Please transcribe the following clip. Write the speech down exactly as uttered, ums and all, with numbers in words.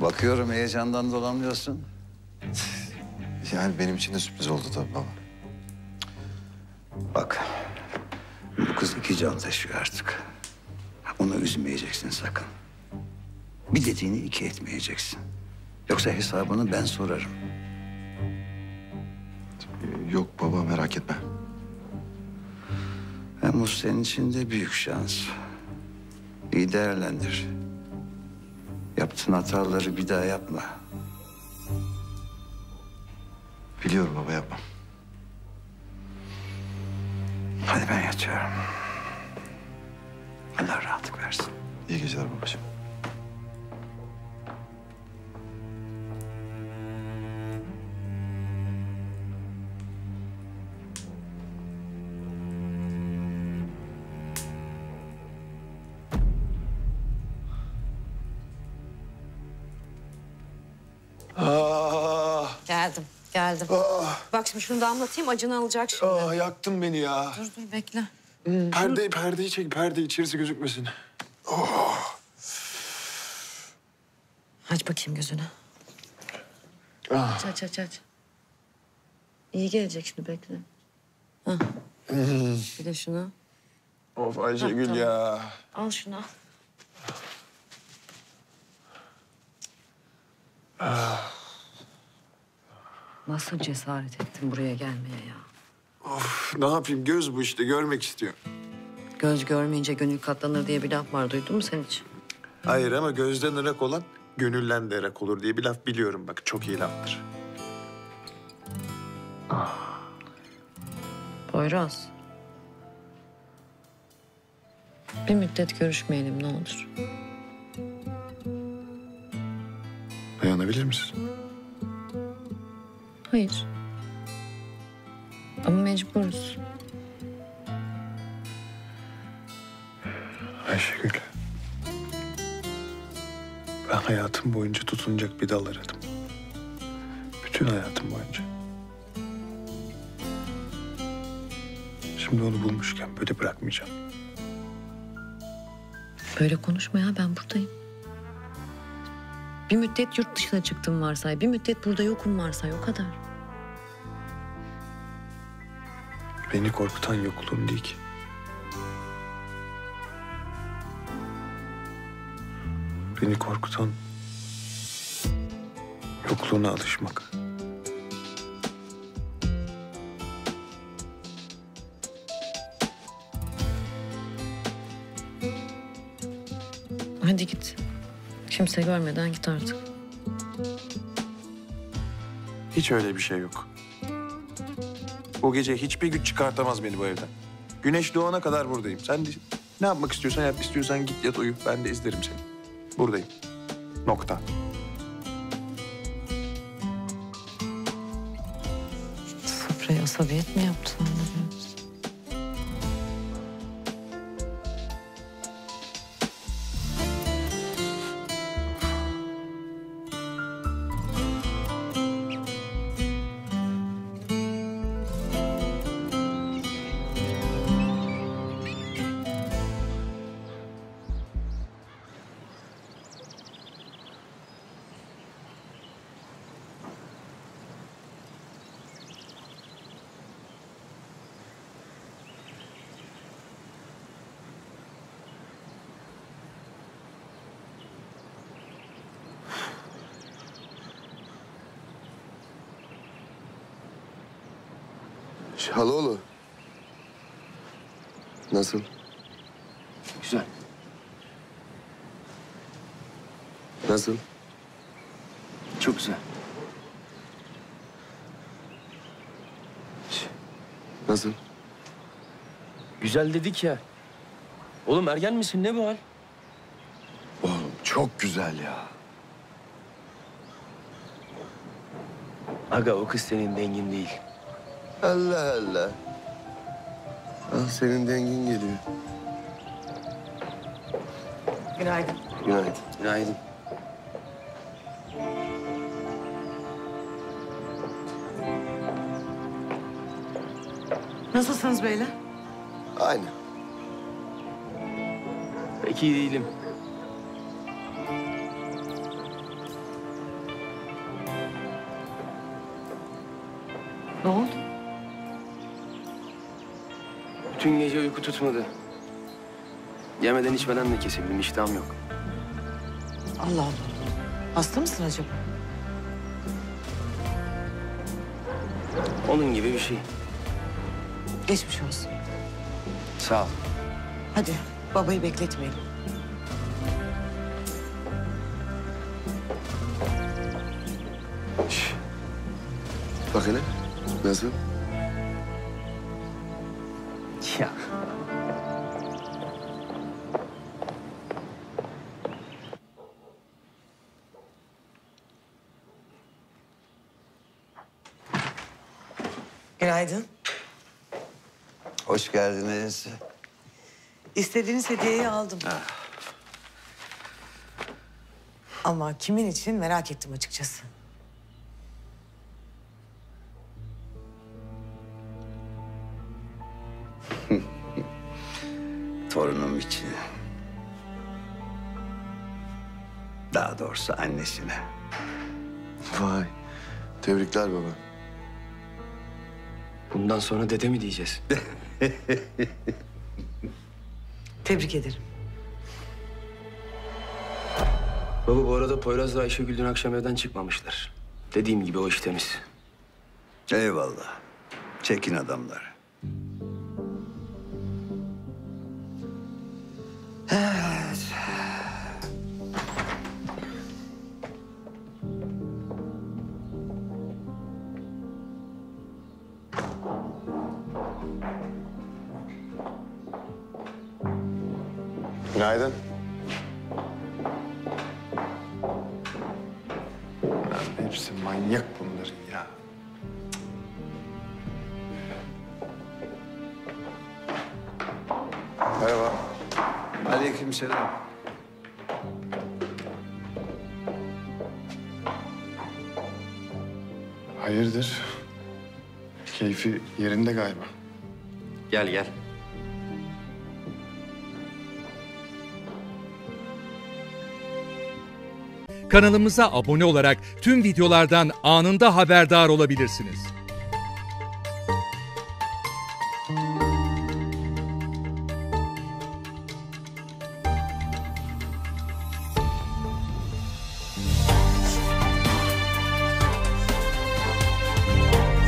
Bakıyorum heyecandan dolanıyorsun. Yani benim için de sürpriz oldu tabii baba. Bak, bu kız iki can taşıyor artık. Onu üzmeyeceksin sakın. Bir dediğini iki etmeyeceksin. Yoksa hesabını ben sorarım. Yok baba, merak etme. Hem bu senin için de büyük şans. İyi değerlendir. Yaptığın hataları bir daha yapma. Biliyorum baba, yapmam. Hadi ben yatıyorum. Allah rahatlık versin. İyi geceler babacığım. Ah, Geldim, geldim. ah, Bak şimdi şunu damlatayım, acını alacak şimdi. ah, yaktın beni ya. Dur dur bekle. Perdeyi, perdeyi çek, perdeyi içerisi gözükmesin. Aç bakayım gözünü. Ah. Aç aç aç aç. İyi gelecek şimdi bekle. Hah. Bir de şunu. Of Ayşegül tamam. ya. Al şunu. Nasıl cesaret ettin buraya gelmeye ya? Of, ne yapayım? Göz bu işte, görmek istiyor. Göz görmeyince gönül katlanır diye bir laf var. Duydun mu sen hiç? Hayır ama gözden ırak olan gönülden de ırak olur diye bir laf biliyorum bak. Çok iyi laftır. Poyraz. Bir müddet görüşmeyelim ne olur. Dayanabilir misin? Hayır. Ama mecburuz. Ayşegül. Ben hayatım boyunca tutunacak bir dal aradım. Bütün hayatım boyunca. Şimdi onu bulmuşken böyle bırakmayacağım. Böyle konuşma ya, ben buradayım. Bir müddet yurt dışına çıktım varsay, bir müddet burada yokum varsay, o kadar. Beni korkutan yokluğum değil ki. Beni korkutan yokluğuna alışmak. Hadi git. Kimse görmeden git artık. Hiç öyle bir şey yok. Bu gece hiçbir güç çıkartamaz beni bu evden. Güneş doğana kadar buradayım. Sen de ne yapmak istiyorsan yap, istiyorsan git yat uyu. Ben de izlerim seni. Buradayım. Nokta. Sofraya asabiyet mi yaptın anlamıyorum. Haloğlu. Nasıl? Güzel. Nasıl? Çok güzel. Nasıl? Güzel dedik ya. Oğlum ergen misin? Ne bu hal? Oğlum çok güzel ya. Aga o kız senin dengin değil. Allah Allah. Ah, senin dengin geliyor. Günaydın. Günaydın. Günaydın. Nasılsınız beyler? Aynı. Pek iyi değilim. Ne oldu? Bütün gece uyku tutmadı. Yemeden içmeden de kesildim. İştahım yok. Allah Allah. Hasta mısın acaba? Onun gibi bir şey. Geçmiş olsun. Sağ ol. Hadi babayı bekletmeyelim. Şş. Bak hele. Nasıl? Ya. Günaydın. Hoş geldiniz. İstediğiniz hediyeyi aldım. Ama kimin için merak ettim açıkçası. Torunum için. Daha doğrusu annesine. Vay. Tebrikler baba. Bundan sonra dede mi diyeceğiz? Tebrik ederim. Baba bu arada Poyraz'la Ayşegül dün akşam evden çıkmamışlar. Dediğim gibi o iş temiz. Eyvallah. Çekin adamlar. Evet. Günaydın. Lan hepsi manyak bunların ya. Merhaba. Aleykümselam. Hayırdır? Keyfi yerinde galiba. Gel gel. Kanalımıza abone olarak tüm videolardan anında haberdar olabilirsiniz.